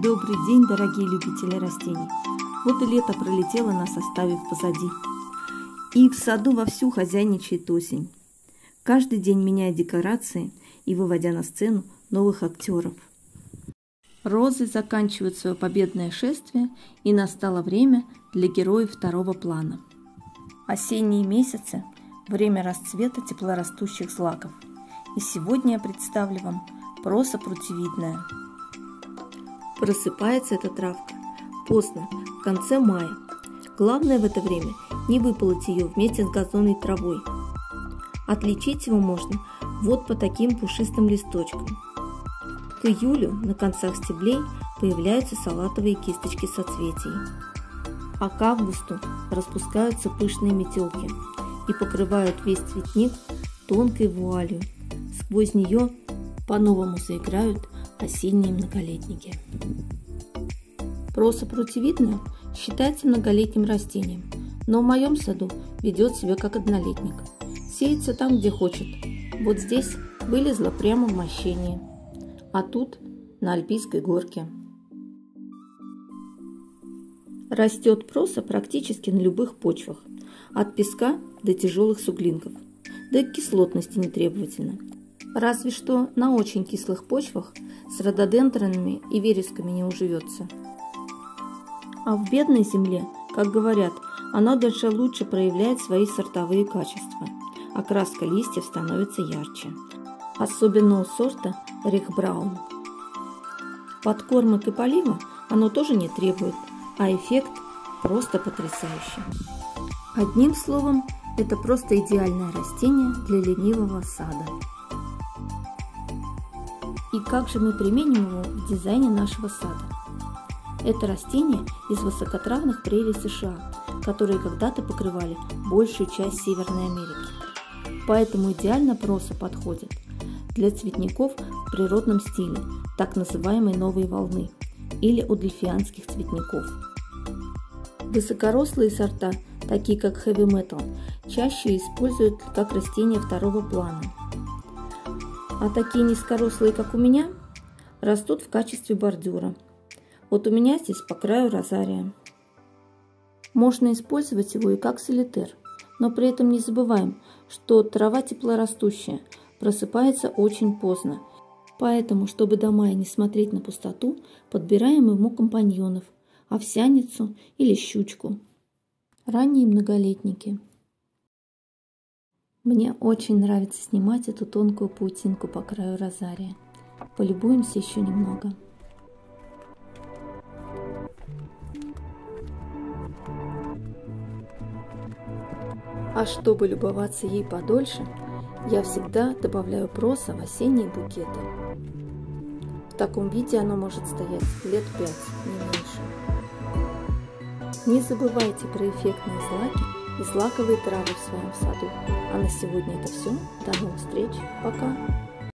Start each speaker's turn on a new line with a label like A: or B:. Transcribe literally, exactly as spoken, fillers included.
A: Добрый день, дорогие любители растений! Вот и лето пролетело, нас оставив позади. И в саду вовсю хозяйничает осень. Каждый день меняя декорации и выводя на сцену новых актеров. Розы заканчивают свое победное шествие, и настало время для героев второго плана. Осенние месяцы – время расцвета теплорастущих злаков. И сегодня я представлю вам проса прутьевидная. Просыпается эта травка поздно, в конце мая. Главное в это время не выполоть ее вместе с газонной травой. Отличить его можно вот по таким пушистым листочкам. К июлю на концах стеблей появляются салатовые кисточки соцветий, а к августу распускаются пышные метелки и покрывают весь цветник тонкой вуалью. Сквозь нее по-новому заиграют осенние многолетники. Проса прутьевидная считается многолетним растением, но в моем саду ведет себя как однолетник. Сеется там, где хочет. Вот здесь вылезла прямо в мощении, а тут на Альпийской горке. Растет проса практически на любых почвах, от песка до тяжелых суглинков, да и к кислотности не требовательно. Разве что на очень кислых почвах с рододендронами и вересками не уживется. А в бедной земле, как говорят, она даже лучше проявляет свои сортовые качества. Окраска листьев становится ярче. Особенно у сорта Рихбраун. Подкормок и полива оно тоже не требует, а эффект просто потрясающий. Одним словом, это просто идеальное растение для ленивого сада. И как же мы применим его в дизайне нашего сада? Это растение из высокотравных прерий США, которые когда-то покрывали большую часть Северной Америки. Поэтому идеально проса подходит для цветников в природном стиле, так называемой новой волны, или удельфианских цветников. Высокорослые сорта, такие как Heavy Metal, чаще используют как растения второго плана. А такие низкорослые, как у меня, растут в качестве бордюра. Вот у меня здесь по краю розария. Можно использовать его и как солитер, но при этом не забываем, что трава теплорастущая, просыпается очень поздно. Поэтому, чтобы до мая не смотреть на пустоту, подбираем ему компаньонов – овсяницу или щучку. Ранние многолетники. Мне очень нравится снимать эту тонкую паутинку по краю розария. Полюбуемся еще немного. А чтобы любоваться ей подольше, я всегда добавляю проса в осенние букеты. В таком виде оно может стоять лет пять, не меньше. Не забывайте про эффектные злаки и злаковые травы в своем саду. А на сегодня это все. До новых встреч. Пока!